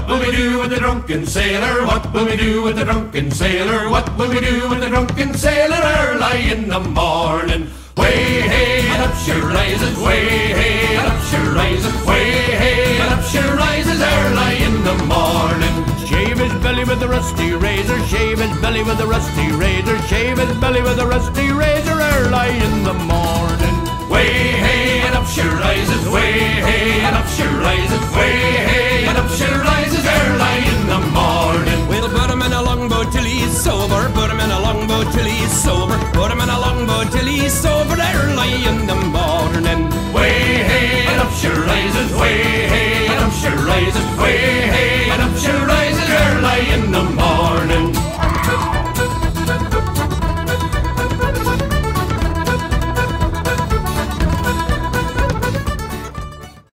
What will we do with the drunken sailor? What will we do with the drunken sailor? What will we do with the drunken sailor early in the morning? Way hey and up she rises, way hey and up she rises, way hey and up she rises early in the morning. Shave his belly with a rusty razor, shave his belly with a rusty razor, shave his belly with a rusty razor early in the morning. Way hey and up she rises, way hey and up she rises, way hey and up she rises early in the morning. We'll put him in a longboat till he's sober, put him in a longboat till he's sober, put him in a longboat till he's sober early in the morning. Way hey and up she rises, way hey and up she rises, way hey